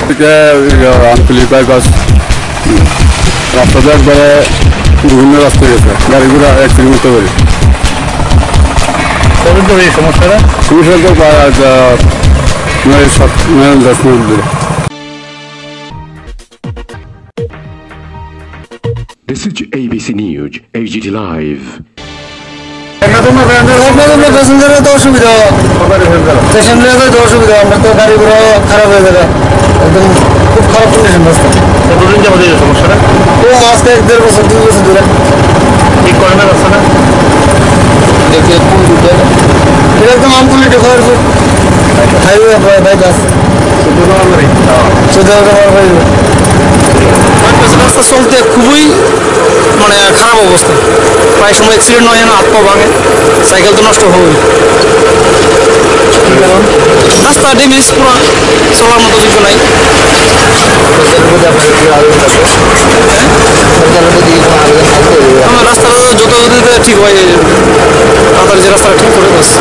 আঞ্চলিক বাইপাস রাস্তাটা একবারে বিভিন্ন রাস্তা গেছে, গাড়িগুলো অ্যাক্সিডেন্ট করতে পারি। সমস্যাটা তো প্রায় 9-10 মিনিট ধরে। This is ABC News, HGT Live. প্যাসেঞ্জারের তো অসুবিধা, প্যাসেঞ্জারের তো অসুবিধা, আমরা তো গাড়িগুলো খারাপ হয়ে যাবে, একদম খুব খারাপ কন্ডিশন রাস্তা। কতদিন যাবো এই সমস্যাটা? ও আজকে 1-1.5 বছর 2 বছর ধরে ঠিক করে না রাস্তাটা। দেখে কোন দুটো এটা একদম আমপুলি ঢোকার হাইওয়ে বাইপাস রাস্তা চলতে খুবই মানে খারাপ অবস্থা, প্রায় সময় অ্যাক্সিডেন্ট হয় না, হাত পা ভাঙে, সাইকেল তো নষ্ট হবে, রাস্তা ড্যামেজ পুরো, চলার মতো কিছু নাই। আমার রাস্তাটা যত ঠিক হয় তাড়াতাড়ি যে রাস্তাটা ঠিক করে বাস।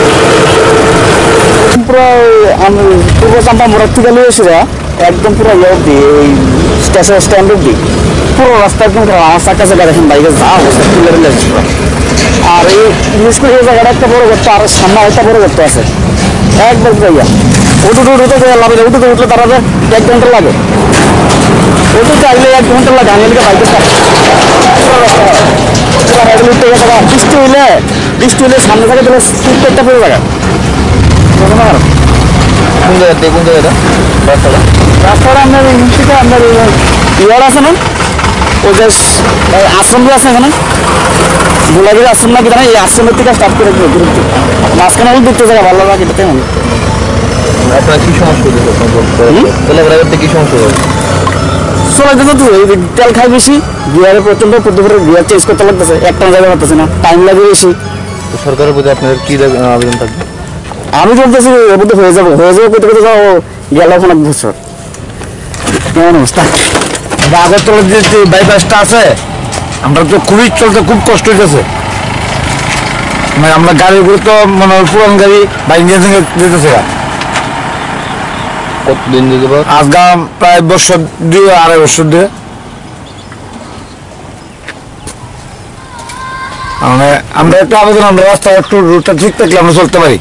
পুরো পূর্ব চাম্পা মোড়ার থেকে লিয়ে এসে একদম পুরো ইয়ে অব্দি ওই স্টেশন স্ট্যান্ড অব্দি পুরো রাস্তা একদম আমার চাকা চাকা দেখেন বাইকে যা অবস্থা তুলে ফেলে পুরো। আর এই বিশেষ করে এই জায়গাটা একটা বড় গর্ত, আর সামনে একটা বড় গর্ত আছে একদম জায়গা, উঠতে লাভ উঠতে উঠলে তারা 1 ঘন্টা লাগে, উঠতে আসলে 1 ঘন্টা লাগে। আমি বাইকে বৃষ্টি হইলে সামনে থাকে তাহলে প্রত্যেকটা পুরো জায়গা। কোন জায়গাতে কোন জায়গাটা রাস্তাটা আপনার থেকে আপনার ইয়ার আছে না, ওই যে আশ্রমগুলো আছে এখানে গোলাগিরি আশ্রম নাকি জানা, এই আশ্রমের থেকে স্টার্ট করে মাঝখানে হল দুটো জায়গা ভালো লাগে। এটাতে আপনার কি সমস্যা হচ্ছে? কি সমস্যা চলে যেত তো তেল খাই বেশি, গিয়ারে প্রচন্ড পদ্ধতি গিয়ার চেঞ্জ করতে লাগতেছে, একটা জায়গা পারতেছে না, টাইম লাগে বেশি। সরকারের প্রতি আপনার কি আবেদন থাকবে? আমি বলতেছি এর মধ্যে হয়ে যাবো করতে করতে যাও গেল এখন 1 বছর। কেমন অবস্থা? আগরতলার যে বাইপাসটা আছে আমরা তো খুবই চলতে খুব কষ্ট হইতেছে, মানে আমরা গাড়িগুলো তো মানে পুরান গাড়ি বা ইঞ্জিন থেকে যেতেছে। কতদিন যেতে পারে? আজকে প্রায় 2.5 বছর দিয়ে। মানে আমরা একটু আবেদন, আমরা রাস্তা একটু রুটটা ঠিক থাকলে আমরা চলতে পারি।